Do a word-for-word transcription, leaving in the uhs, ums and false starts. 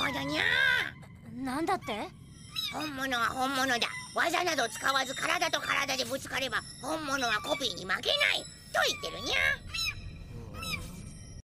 ほどにゃ。 なんだって？ 本物は本物だ。技など使わず体と体でぶつかれば本物はコピーに負けないと言ってるにゃ。